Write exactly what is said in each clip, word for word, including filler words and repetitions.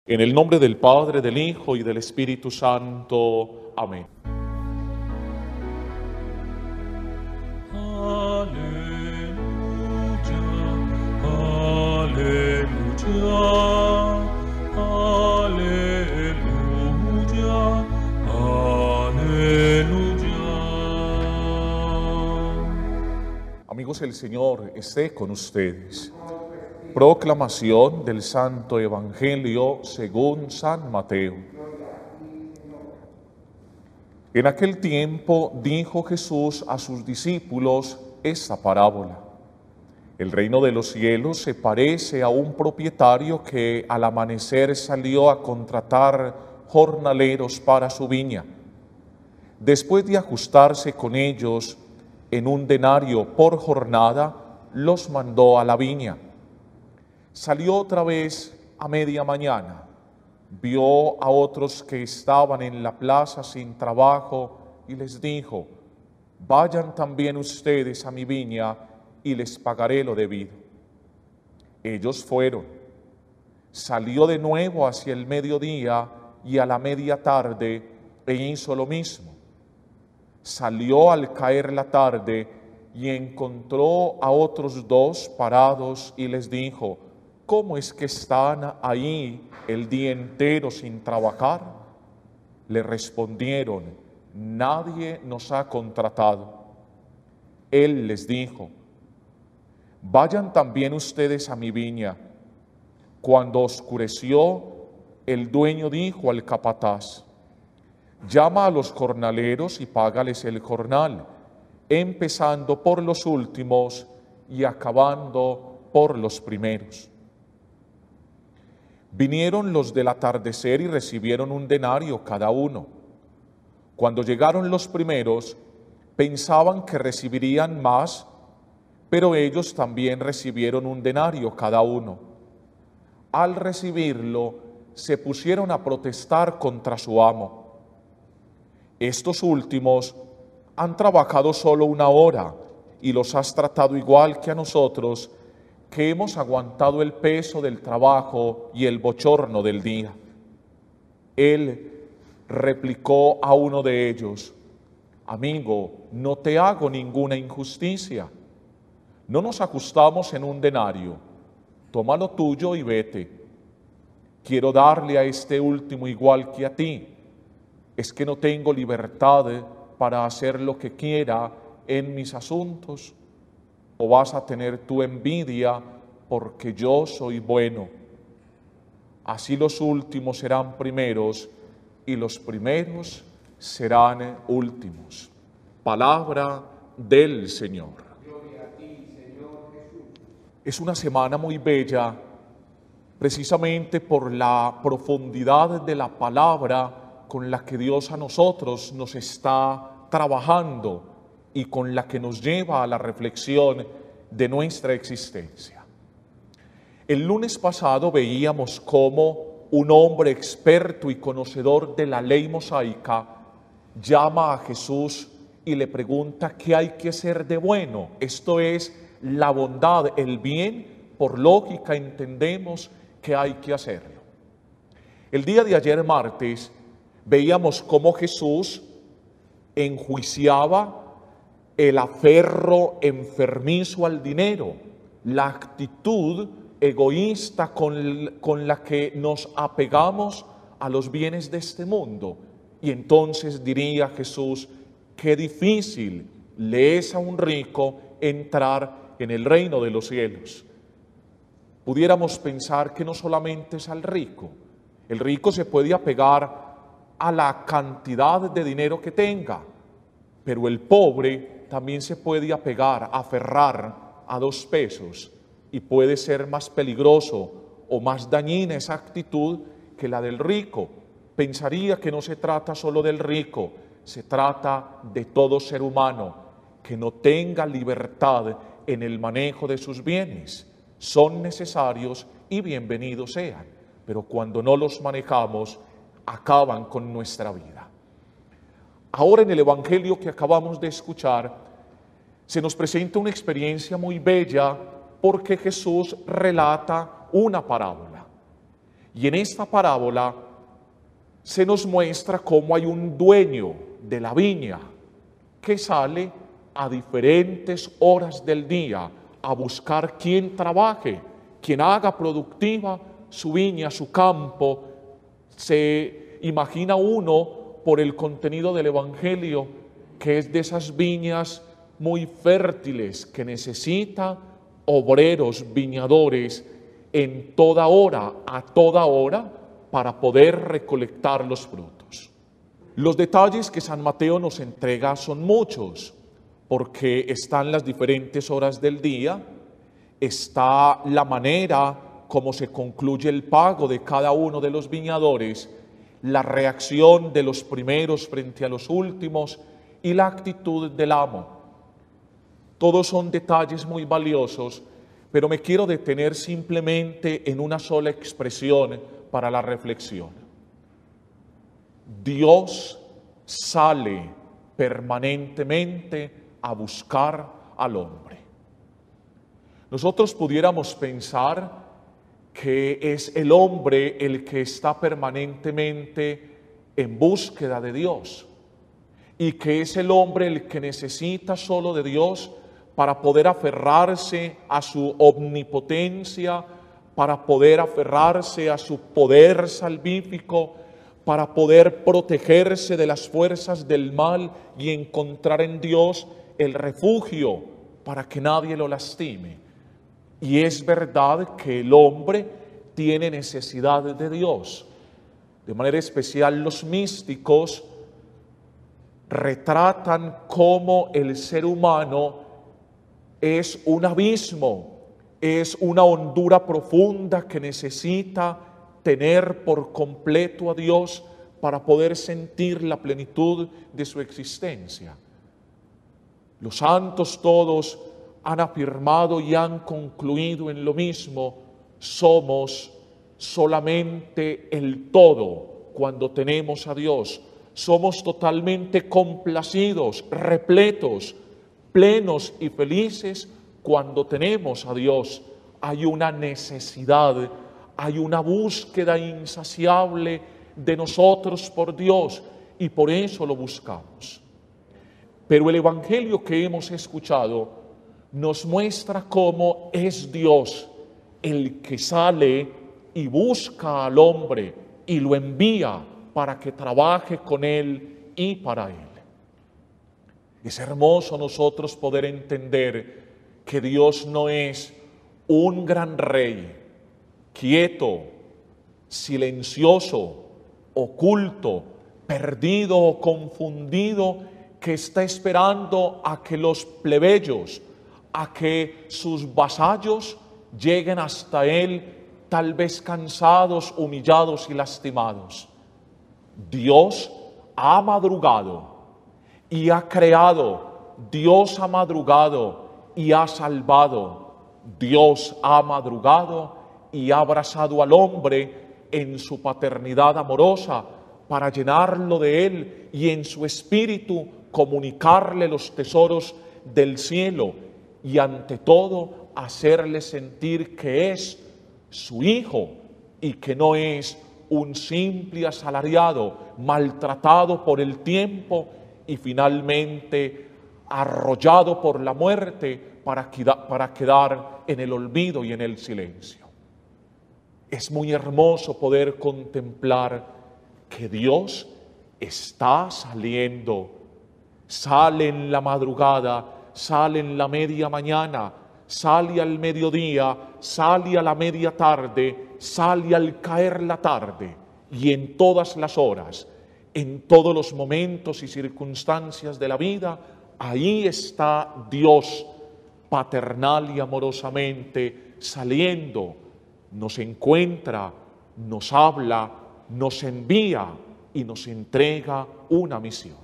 En el nombre del Padre, del Hijo y del Espíritu Santo. Amén. Aleluya, aleluya, aleluya, aleluya. Amigos, el Señor esté con ustedes. Proclamación del Santo Evangelio según San Mateo. En aquel tiempo dijo Jesús a sus discípulos esta parábola. El reino de los cielos se parece a un propietario que al amanecer salió a contratar jornaleros para su viña. Después de ajustarse con ellos en un denario por jornada, los mandó a la viña. Salió otra vez a media mañana, vio a otros que estaban en la plaza sin trabajo y les dijo: vayan también ustedes a mi viña y les pagaré lo debido. Ellos fueron. Salió de nuevo hacia el mediodía y a la media tarde e hizo lo mismo. Salió al caer la tarde y encontró a otros dos parados y les dijo: ¿cómo es que están ahí el día entero sin trabajar? Le respondieron: nadie nos ha contratado. Él les dijo: vayan también ustedes a mi viña. Cuando oscureció, el dueño dijo al capataz: llama a los jornaleros y págales el jornal, empezando por los últimos y acabando por los primeros. Vinieron los del atardecer y recibieron un denario cada uno. Cuando llegaron los primeros, pensaban que recibirían más, pero ellos también recibieron un denario cada uno. Al recibirlo, se pusieron a protestar contra su amo. Estos últimos han trabajado solo una hora y los has tratado igual que a nosotros, que hemos aguantado el peso del trabajo y el bochorno del día. Él replicó a uno de ellos: amigo, no te hago ninguna injusticia. No nos ajustamos en un denario. Toma lo tuyo y vete. Quiero darle a este último igual que a ti. ¿Es que no tengo libertad para hacer lo que quiera en mis asuntos? ¿O vas a tener tu envidia porque yo soy bueno? Así los últimos serán primeros y los primeros serán últimos. Palabra del Señor. Gloria a ti, Señor Jesús. Es una semana muy bella, precisamente por la profundidad de la palabra con la que Dios a nosotros nos está trabajando y con la que nos lleva a la reflexión de nuestra existencia. El lunes pasado veíamos cómo un hombre experto y conocedor de la ley mosaica llama a Jesús y le pregunta qué hay que hacer de bueno. Esto es la bondad, el bien. Por lógica entendemos que hay que hacerlo. El día de ayer, martes, veíamos cómo Jesús enjuiciaba el aferro enfermizo al dinero, la actitud egoísta con, con la que nos apegamos a los bienes de este mundo. Y entonces diría Jesús: qué difícil le es a un rico entrar en el reino de los cielos. Pudiéramos pensar que no solamente es al rico. El rico se puede apegar a la cantidad de dinero que tenga, pero el pobre también se puede apegar, aferrar a dos pesos, y puede ser más peligroso o más dañina esa actitud que la del rico. Pensaría que no se trata solo del rico, se trata de todo ser humano que no tenga libertad en el manejo de sus bienes. Son necesarios y bienvenidos sean, pero cuando no los manejamos, acaban con nuestra vida. Ahora, en el Evangelio que acabamos de escuchar, se nos presenta una experiencia muy bella porque Jesús relata una parábola. Y en esta parábola se nos muestra cómo hay un dueño de la viña que sale a diferentes horas del día a buscar quien trabaje, quien haga productiva su viña, su campo. Se imagina uno, por el contenido del Evangelio, que es de esas viñas muy fértiles que necesita obreros, viñadores, en toda hora, a toda hora, para poder recolectar los frutos. Los detalles que San Mateo nos entrega son muchos, porque están las diferentes horas del día, está la manera como se concluye el pago de cada uno de los viñadores, la reacción de los primeros frente a los últimos y la actitud del amo. Todos son detalles muy valiosos, pero me quiero detener simplemente en una sola expresión para la reflexión. Dios sale permanentemente a buscar al hombre. Nosotros pudiéramos pensar que es el hombre el que está permanentemente en búsqueda de Dios y que es el hombre el que necesita solo de Dios para poder aferrarse a su omnipotencia, para poder aferrarse a su poder salvífico, para poder protegerse de las fuerzas del mal y encontrar en Dios el refugio para que nadie lo lastime. Y es verdad que el hombre tiene necesidad de Dios. De manera especial los místicos retratan cómo el ser humano es un abismo, es una hondura profunda que necesita tener por completo a Dios para poder sentir la plenitud de su existencia. Los santos todos han afirmado y han concluido en lo mismo: somos solamente el todo cuando tenemos a Dios, somos totalmente complacidos, repletos, plenos y felices cuando tenemos a Dios. Hay una necesidad, hay una búsqueda insaciable de nosotros por Dios y por eso lo buscamos. Pero el Evangelio que hemos escuchado nos muestra cómo es Dios el que sale y busca al hombre y lo envía para que trabaje con él y para él. Es hermoso nosotros poder entender que Dios no es un gran rey, quieto, silencioso, oculto, perdido o confundido, que está esperando a que los plebeyos, a que sus vasallos lleguen hasta él, tal vez cansados, humillados y lastimados. Dios ha madrugado y ha creado, Dios ha madrugado y ha salvado, Dios ha madrugado y ha abrazado al hombre en su paternidad amorosa para llenarlo de él y en su espíritu comunicarle los tesoros del cielo y ante todo hacerle sentir que es su hijo y que no es un simple asalariado maltratado por el tiempo y finalmente arrollado por la muerte para quedar, para quedar en el olvido y en el silencio. Es muy hermoso poder contemplar que Dios está saliendo, sale en la madrugada, sale en la media mañana, sale al mediodía, sale a la media tarde, sale al caer la tarde y en todas las horas, en todos los momentos y circunstancias de la vida, ahí está Dios paternal y amorosamente saliendo, nos encuentra, nos habla, nos envía y nos entrega una misión.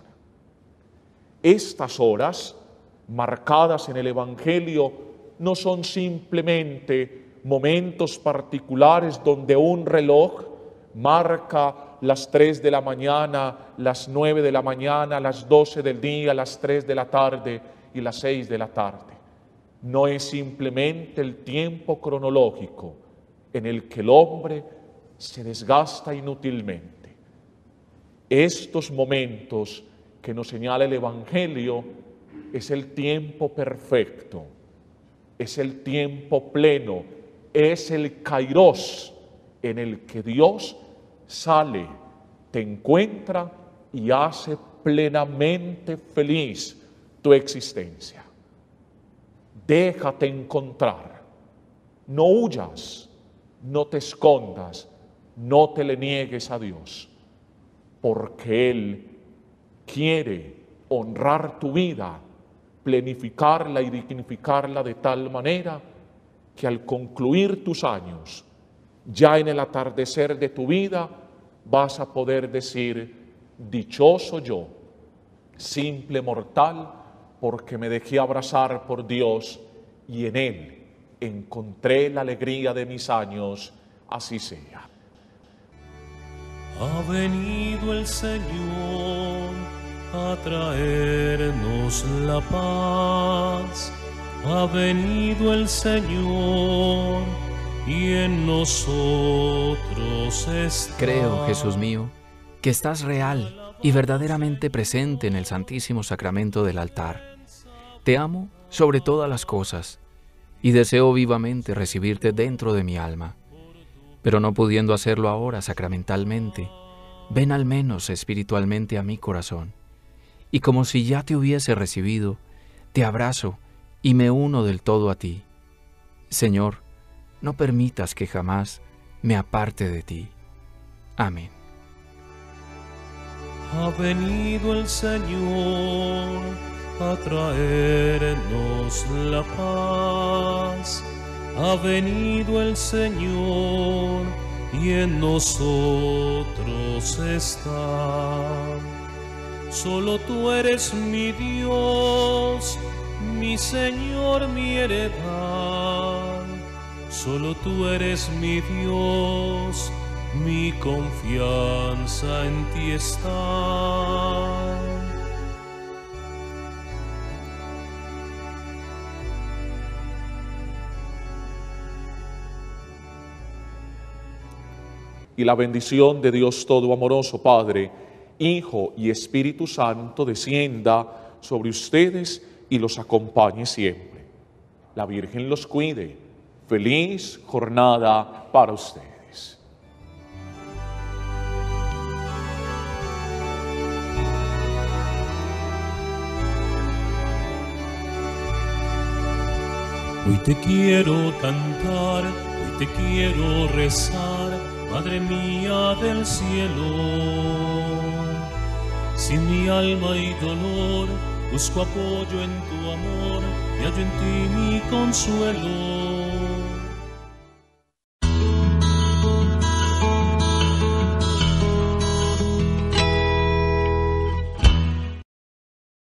Estas horas marcadas en el Evangelio no son simplemente momentos particulares donde un reloj marca las tres de la mañana, las nueve de la mañana, las doce del día, las tres de la tarde y las seis de la tarde. No es simplemente el tiempo cronológico en el que el hombre se desgasta inútilmente. Estos momentos que nos señala el Evangelio es el tiempo perfecto, es el tiempo pleno, es el kairos en el que Dios sale, te encuentra y hace plenamente feliz tu existencia. Déjate encontrar, no huyas, no te escondas, no te le niegues a Dios, porque Él quiere honrar tu vida, plenificarla y dignificarla de tal manera que al concluir tus años, ya en el atardecer de tu vida, vas a poder decir: dichoso yo, simple mortal, porque me dejé abrazar por Dios y en Él encontré la alegría de mis años, así sea. Ha venido el Señor a traernos la paz. Ha venido el Señor y en nosotros está. Creo, Jesús mío, que estás real y verdaderamente presente en el Santísimo Sacramento del altar. Te amo sobre todas las cosas y deseo vivamente recibirte dentro de mi alma. Pero no pudiendo hacerlo ahora sacramentalmente, ven al menos espiritualmente a mi corazón. Y como si ya te hubiese recibido, te abrazo y me uno del todo a ti. Señor, no permitas que jamás me aparte de ti. Amén. Ha venido el Señor a traernos la paz. Ha venido el Señor y en nosotros está. Solo tú eres mi Dios, mi Señor, mi heredad. Solo tú eres mi Dios, mi confianza en ti está. Y la bendición de Dios Todo Amoroso, Padre, Hijo y Espíritu Santo, descienda sobre ustedes y los acompañe siempre. La Virgen los cuide. Feliz jornada para ustedes. Hoy te quiero cantar, hoy te quiero rezar, Madre mía del cielo. Sin mi alma y dolor, busco apoyo en tu amor, y hallo en ti mi consuelo.